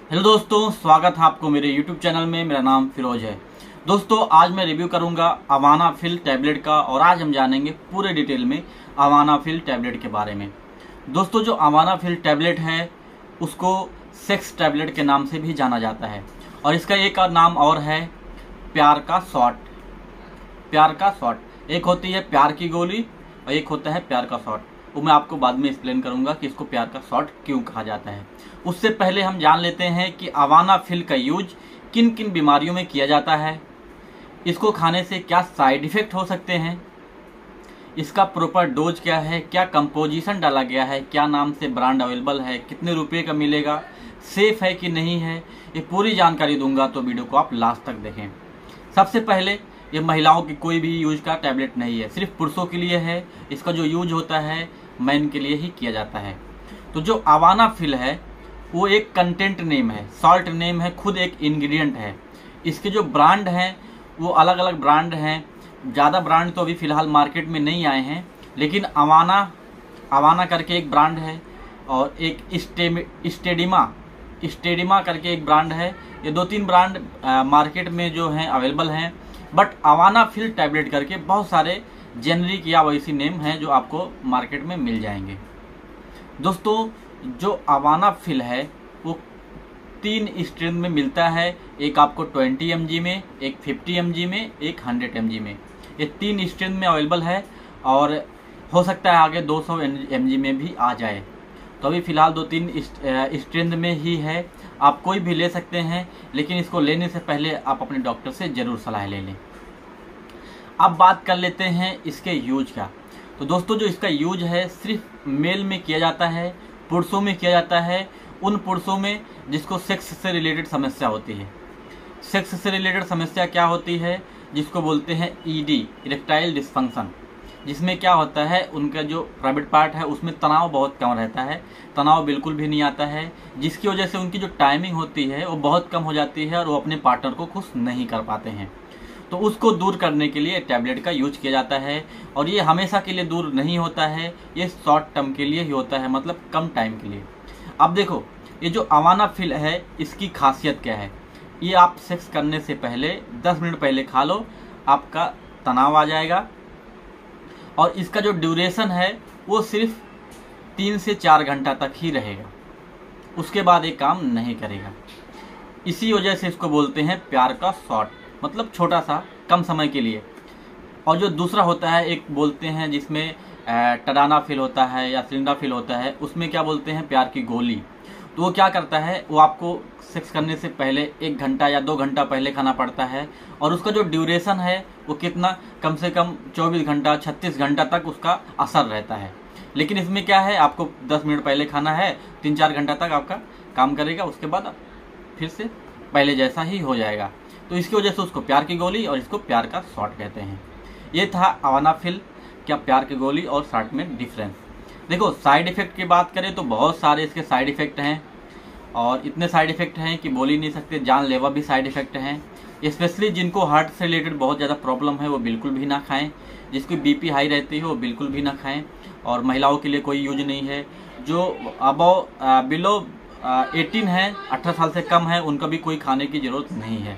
Hello दोस्तों, स्वागत है आपको मेरे YouTube चैनल में। मेरा नाम फिरोज है। दोस्तों, आज मैं रिव्यू करूंगा अवानाफिल टैबलेट का और आज हम जानेंगे पूरे डिटेल में अवानाफिल टैबलेट के बारे में। दोस्तों, जो अवानाफिल टैबलेट है उसको सेक्स टैबलेट के नाम से भी जाना जाता है और इसका एक और नाम और है प्यार का शॉट। प्यार का शॉट, एक होती है प्यार की गोली और एक होता है प्यार का शॉट। वो मैं आपको बाद में एक्सप्लेन करूंगा कि इसको प्यार का शॉट क्यों कहा जाता है। उससे पहले हम जान लेते हैं कि अवानाफिल का यूज किन किन बीमारियों में किया जाता है, इसको खाने से क्या साइड इफेक्ट हो सकते हैं, इसका प्रॉपर डोज क्या है, क्या कंपोजिशन डाला गया है, क्या नाम से ब्रांड अवेलेबल है, कितने रुपए का मिलेगा, सेफ है कि नहीं है, ये पूरी जानकारी दूंगा। तो वीडियो को आप लास्ट तक देखें। सबसे पहले, ये महिलाओं की कोई भी यूज का टैबलेट नहीं है, सिर्फ पुरुषों के लिए है। इसका जो यूज होता है मैन के लिए ही किया जाता है। तो जो अवानाफिल है वो एक कंटेंट नेम है, सॉल्ट नेम है, खुद एक इंग्रेडिएंट है। इसके जो ब्रांड हैं वो अलग अलग ब्रांड हैं। ज़्यादा ब्रांड तो अभी फ़िलहाल मार्केट में नहीं आए हैं, लेकिन अवाना करके एक ब्रांड है और एक स्टेडिमा करके एक ब्रांड है। ये दो तीन ब्रांड मार्केट में जो हैं अवेलेबल हैं, बट अवानाफिल टैबलेट करके बहुत सारे जेनरिक या वैसी नेम हैं जो आपको मार्केट में मिल जाएंगे। दोस्तों, जो अवानाफिल है वो 3 स्ट्रेंथ में मिलता है। एक आपको 20 mg में, एक 50 mg में, एक 100 mg में। ये 3 स्ट्रेंथ में अवेलेबल है और हो सकता है आगे 200 mg में भी आ जाए। तो अभी फ़िलहाल 2-3 स्ट्रेंथ में ही है। आप कोई भी ले सकते हैं, लेकिन इसको लेने से पहले आप अपने डॉक्टर से ज़रूर सलाह ले लें। अब बात कर लेते हैं इसके यूज का। तो दोस्तों, जो इसका यूज है सिर्फ मेल में किया जाता है, पुरुषों में किया जाता है। उन पुरुषों में जिसको सेक्स से रिलेटेड समस्या होती है। सेक्स से रिलेटेड समस्या क्या होती है? जिसको बोलते हैं ईडी, इरेक्टाइल डिस्फंक्शन, जिसमें क्या होता है उनका जो प्राइवेट पार्ट है उसमें तनाव बहुत कम रहता है, तनाव बिल्कुल भी नहीं आता है, जिसकी वजह से उनकी जो टाइमिंग होती है वो बहुत कम हो जाती है और वो अपने पार्टनर को खुश नहीं कर पाते हैं। तो उसको दूर करने के लिए टैबलेट का यूज किया जाता है और ये हमेशा के लिए दूर नहीं होता है, ये शॉर्ट टर्म के लिए ही होता है, मतलब कम टाइम के लिए। अब देखो, ये जो अवानाफिल है इसकी खासियत क्या है? ये आप सेक्स करने से पहले 10 मिनट पहले खा लो, आपका तनाव आ जाएगा और इसका जो ड्यूरेशन है वो सिर्फ 3 से 4 घंटा तक ही रहेगा, उसके बाद ये काम नहीं करेगा। इसी वजह से इसको बोलते हैं प्यार का शॉट, मतलब छोटा सा कम समय के लिए। और जो दूसरा होता है, एक बोलते हैं जिसमें टडानाफिल होता है या सिलिंडाफिल होता है, उसमें क्या बोलते हैं प्यार की गोली। तो वो क्या करता है, वो आपको सेक्स करने से पहले 1 घंटा या 2 घंटा पहले खाना पड़ता है और उसका जो ड्यूरेशन है वो कितना, कम से कम 24 घंटा 36 घंटा तक उसका असर रहता है। लेकिन इसमें क्या है, आपको 10 मिनट पहले खाना है, 3-4 घंटा तक आपका काम करेगा, उसके बाद फिर से पहले जैसा ही हो जाएगा। तो इसकी वजह से उसको प्यार की गोली और इसको प्यार का शॉट कहते हैं। ये था अवानाफिल क्या प्यार की गोली और शॉट में डिफरेंस। देखो, साइड इफेक्ट की बात करें तो बहुत सारे इसके साइड इफेक्ट हैं और इतने साइड इफेक्ट हैं कि बोल ही नहीं सकते, जानलेवा भी साइड इफेक्ट हैं। स्पेशली जिनको हार्ट से रिलेटेड बहुत ज़्यादा प्रॉब्लम है वो बिल्कुल भी ना खाएं, जिसकी बीपी हाई रहती है वो बिल्कुल भी ना खाएं, और महिलाओं के लिए कोई यूज नहीं है। जो बिलो 18 है, 18 साल से कम है, उनका भी कोई खाने की ज़रूरत नहीं है।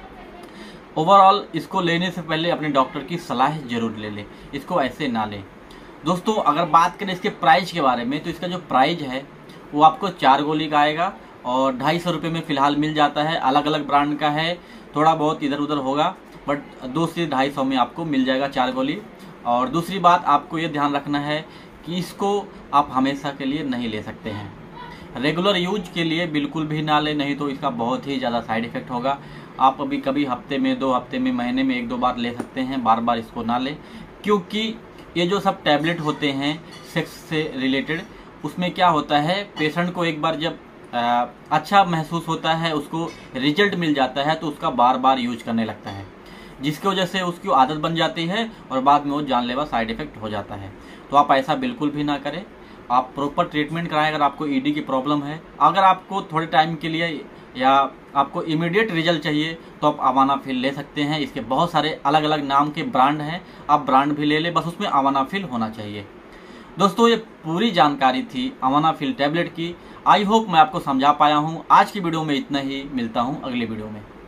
ओवरऑल इसको लेने से पहले अपने डॉक्टर की सलाह जरूर ले लें, इसको ऐसे ना लें। दोस्तों, अगर बात करें इसके प्राइस के बारे में तो इसका जो प्राइस है वो आपको 4 गोली का आएगा और 250 रुपये में फ़िलहाल मिल जाता है। अलग अलग ब्रांड का है, थोड़ा बहुत इधर उधर होगा, बट 200 से 250 में आपको मिल जाएगा 4 गोली। और दूसरी बात आपको ये ध्यान रखना है कि इसको आप हमेशा के लिए नहीं ले सकते हैं, रेगुलर यूज के लिए बिल्कुल भी ना लें, नहीं तो इसका बहुत ही ज़्यादा साइड इफेक्ट होगा। आप अभी कभी हफ्ते में, 2 हफ्ते में, महीने में 1-2 बार ले सकते हैं, बार बार इसको ना लें। क्योंकि ये जो सब टैबलेट होते हैं सेक्स से रिलेटेड, उसमें क्या होता है, पेशेंट को एक बार जब अच्छा महसूस होता है, उसको रिजल्ट मिल जाता है, तो उसका बार बार यूज करने लगता है, जिसकी वजह से उसकी आदत बन जाती है और बाद में वो जानलेवा साइड इफेक्ट हो जाता है। तो आप ऐसा बिल्कुल भी ना करें, आप प्रॉपर ट्रीटमेंट कराएं। अगर आपको ईडी की प्रॉब्लम है, अगर आपको थोड़े टाइम के लिए या आपको इमीडिएट रिजल्ट चाहिए तो आप अवानाफिल ले सकते हैं। इसके बहुत सारे अलग अलग नाम के ब्रांड हैं, आप ब्रांड भी ले लें, बस उसमें अवानाफिल होना चाहिए। दोस्तों ये पूरी जानकारी थी अवानाफिल टैबलेट की। आई होप मैं आपको समझा पाया हूँ। आज की वीडियो में इतना ही, मिलता हूँ अगले वीडियो में।